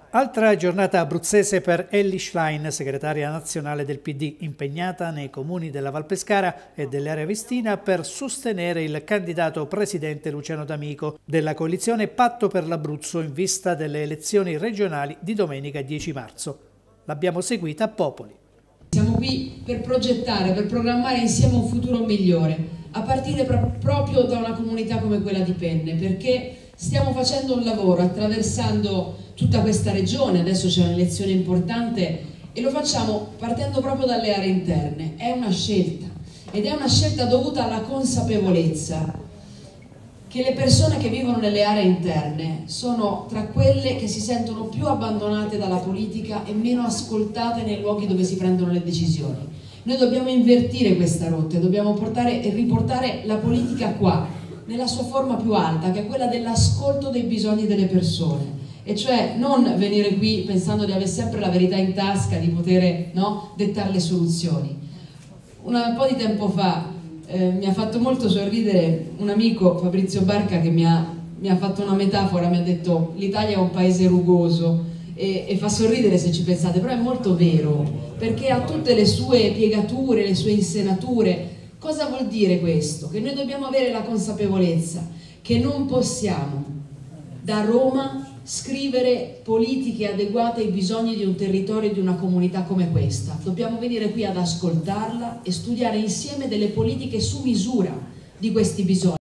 Altra giornata abruzzese per Elly Schlein, segretaria nazionale del PD, impegnata nei comuni della Val Pescara e dell'area Vestina per sostenere il candidato presidente Luciano D'Amico della coalizione Patto per l'Abruzzo in vista delle elezioni regionali di domenica 10 marzo. L'abbiamo seguita a Popoli. Siamo qui per progettare, per programmare insieme un futuro migliore, a partire proprio da una comunità come quella di Penne, perché stiamo facendo un lavoro attraversando tutta questa regione, adesso c'è un'elezione importante e lo facciamo partendo proprio dalle aree interne. È una scelta ed è una scelta dovuta alla consapevolezza che le persone che vivono nelle aree interne sono tra quelle che si sentono più abbandonate dalla politica e meno ascoltate nei luoghi dove si prendono le decisioni. Noi dobbiamo invertire questa rotta e dobbiamo portare e riportare la politica qua, nella sua forma più alta, che è quella dell'ascolto dei bisogni delle persone. E cioè non venire qui pensando di avere sempre la verità in tasca, di poter dettare le soluzioni. Un po' di tempo fa mi ha fatto molto sorridere un amico, Fabrizio Barca, che mi ha fatto una metafora, mi ha detto l'Italia è un paese rugoso e fa sorridere se ci pensate, però è molto vero, perché ha tutte le sue piegature, le sue insenature. Cosa vuol dire questo? Che noi dobbiamo avere la consapevolezza che non possiamo da Roma scrivere politiche adeguate ai bisogni di un territorio e di una comunità come questa. Dobbiamo venire qui ad ascoltarla e studiare insieme delle politiche su misura di questi bisogni.